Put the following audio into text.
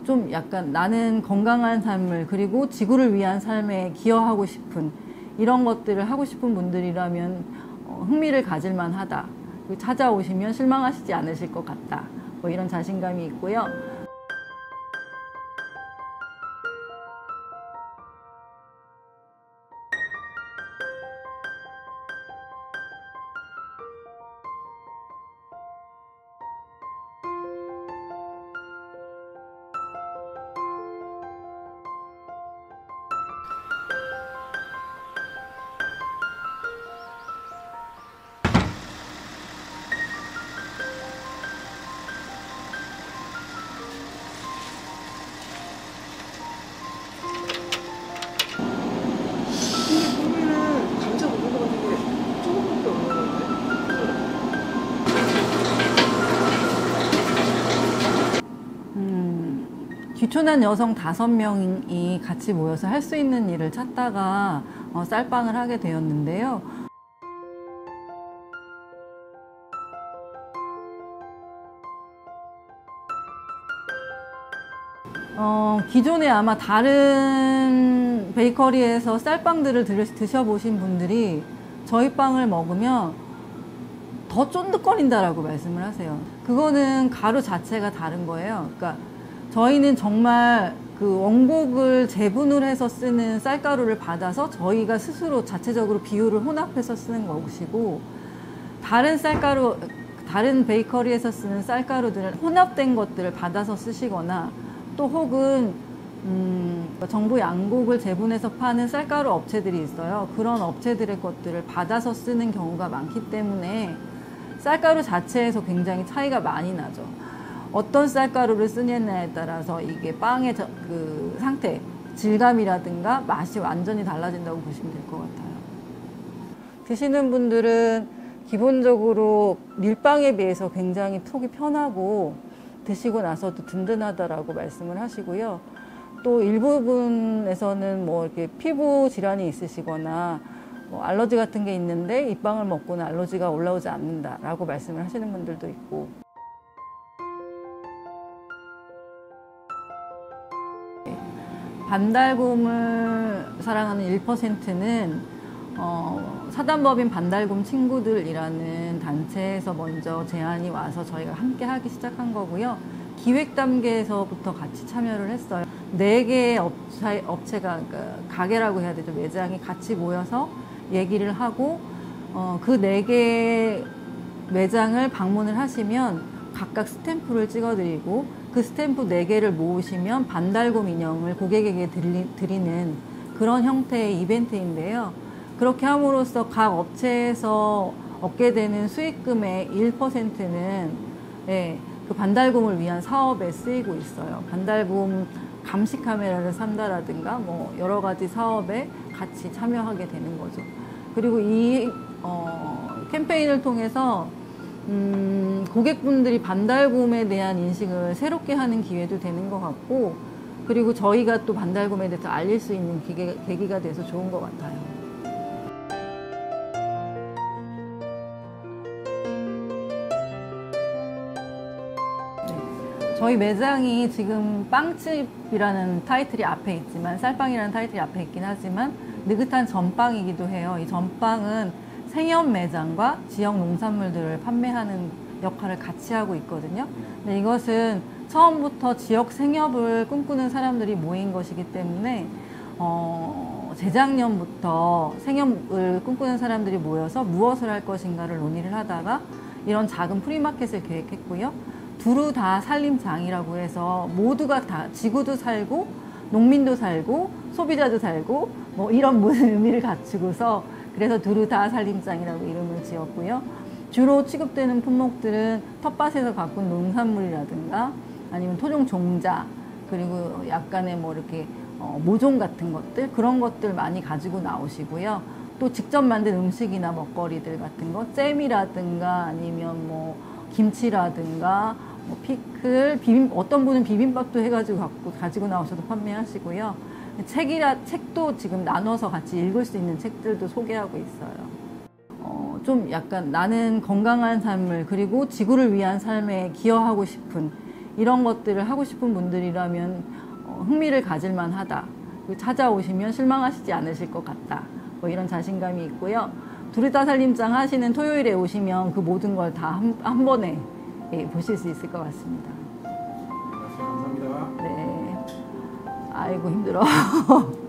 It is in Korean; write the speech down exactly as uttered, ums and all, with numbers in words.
좀 약간 나는 건강한 삶을 그리고 지구를 위한 삶에 기여하고 싶은 이런 것들을 하고 싶은 분들이라면 어, 흥미를 가질 만하다. 찾아오시면 실망하시지 않으실 것 같다. 뭐 이런 자신감이 있고요. 귀촌한 여성 다섯 명이 같이 모여서 할 수 있는 일을 찾다가 어, 쌀빵을 하게 되었는데요. 어, 기존에 아마 다른 베이커리에서 쌀빵들을 드셔보신 분들이 저희 빵을 먹으면 더 쫀득거린다라고 말씀을 하세요. 그거는 가루 자체가 다른 거예요. 그러니까 저희는 정말 그 원곡을 재분을 해서 쓰는 쌀가루를 받아서 저희가 스스로 자체적으로 비율을 혼합해서 쓰는 것이고, 다른 쌀가루, 다른 베이커리에서 쓰는 쌀가루들은 혼합된 것들을 받아서 쓰시거나 또 혹은 음, 정부 양곡을 재분해서 파는 쌀가루 업체들이 있어요. 그런 업체들의 것들을 받아서 쓰는 경우가 많기 때문에 쌀가루 자체에서 굉장히 차이가 많이 나죠. 어떤 쌀가루를 쓰느냐에 따라서 이게 빵의 저, 그 상태, 질감이라든가 맛이 완전히 달라진다고 보시면 될 것 같아요. 드시는 분들은 기본적으로 밀빵에 비해서 굉장히 속이 편하고 드시고 나서도 든든하다라고 말씀을 하시고요. 또 일부분에서는 뭐 이렇게 피부 질환이 있으시거나 뭐 알러지 같은 게 있는데 이 빵을 먹고는 알러지가 올라오지 않는다라고 말씀을 하시는 분들도 있고. 반달곰을 사랑하는 일 퍼센트는 어, 사단법인 반달곰 친구들이라는 단체에서 먼저 제안이 와서 저희가 함께 하기 시작한 거고요. 기획 단계에서부터 같이 참여를 했어요. 네 개의 업체, 업체가, 그러니까 가게라고 해야 되죠. 매장이 같이 모여서 얘기를 하고, 어, 그 네 개의 매장을 방문을 하시면 각각 스탬프를 찍어드리고, 그 스탬프 네 개를 모으시면 반달곰 인형을 고객에게 드리, 드리는 그런 형태의 이벤트인데요. 그렇게 함으로써 각 업체에서 얻게 되는 수익금의 일 퍼센트는 예, 그 반달곰을 위한 사업에 쓰이고 있어요. 반달곰 감시 카메라를 산다라든가 뭐 여러 가지 사업에 같이 참여하게 되는 거죠. 그리고 이 어, 캠페인을 통해서 음, 고객분들이 반달곰에 대한 인식을 새롭게 하는 기회도 되는 것 같고, 그리고 저희가 또 반달곰에 대해서 알릴 수 있는 기계, 계기가 돼서 좋은 것 같아요. 네. 저희 매장이 지금 빵집이라는 타이틀이 앞에 있지만, 쌀빵이라는 타이틀이 앞에 있긴 하지만 느긋한 전빵이기도 해요. 이 전빵은 생협 매장과 지역 농산물들을 판매하는 역할을 같이 하고 있거든요. 근데 이것은 처음부터 지역 생협을 꿈꾸는 사람들이 모인 것이기 때문에 어, 재작년부터 생협을 꿈꾸는 사람들이 모여서 무엇을 할 것인가를 논의를 하다가 이런 작은 프리마켓을 계획했고요. 두루 다 살림장이라고 해서 모두가 다 지구도 살고 농민도 살고 소비자도 살고 뭐 이런 모든 의미를 갖추고서 그래서 두루 다 살림장이라고 이름을 지었고요. 주로 취급되는 품목들은 텃밭에서 가꾼 농산물이라든가 아니면 토종 종자, 그리고 약간의 뭐 이렇게 어, 모종 같은 것들, 그런 것들 많이 가지고 나오시고요. 또 직접 만든 음식이나 먹거리들 같은 거, 잼이라든가 아니면 뭐 김치라든가 뭐 피클, 비빔, 어떤 분은 비빔밥도 해가지고 갖고, 가지고 나오셔도 판매하시고요. 책이라, 책도 지금 나눠서 같이 읽을 수 있는 책들도 소개하고 있어요. 어, 좀 약간 나는 건강한 삶을 그리고 지구를 위한 삶에 기여하고 싶은 이런 것들을 하고 싶은 분들이라면 어, 흥미를 가질만 하다. 그리고 찾아오시면 실망하시지 않으실 것 같다. 뭐 이런 자신감이 있고요. 두리다살림장 하시는 토요일에 오시면 그 모든 걸 다 한 한 번에 예, 보실 수 있을 것 같습니다. 감사합니다. 네. 아이고 힘들어.